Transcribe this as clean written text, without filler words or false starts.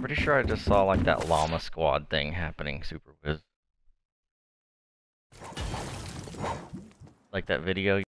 pretty sure I just saw like that llama squad thing happening, Super Wiz. Like that video